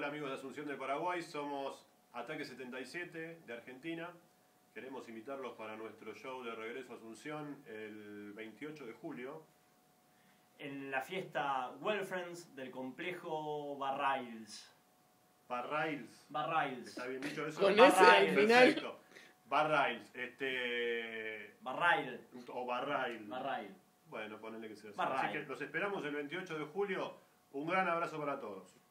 Hola amigos de Asunción del Paraguay, somos Ataque 77 de Argentina. Queremos invitarlos para nuestro show de regreso a Asunción el 28 de julio. En la fiesta Well Friends del complejo Barrails. Barrails. ¿Está bien dicho eso? Con ese al final. Perfecto. Barrails. Barrail. O Barrail. Barrail. Bueno, ponele que sea así. Barrail. Así que los esperamos el 28 de julio. Un gran abrazo para todos.